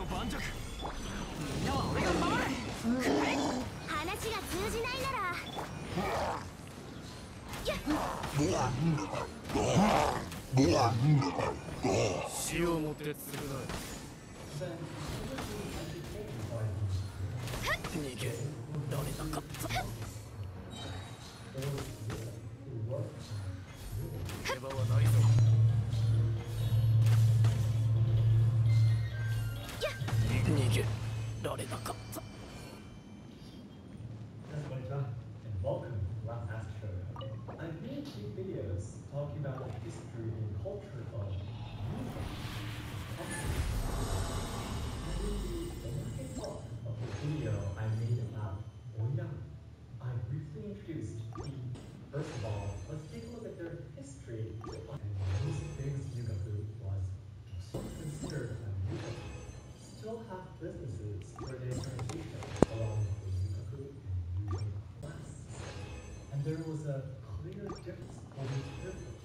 盤石。みんなは俺が守る。 話が通じないなら。 死をもって償え。逃げられなかった。手場はないぞ。逃げられなかった。 And welcome to Last Astro. I've made a few videos talking about the history and culture of music. And in the second part of the video I made about Oya, I briefly introduced the. First of all, let's take a look at their history. And most famous Yugaku was considered a Yugaku. Still have businesses where they turn teacher along with the Yugaku and Yugaku classes. And there was a clear difference over these privileges.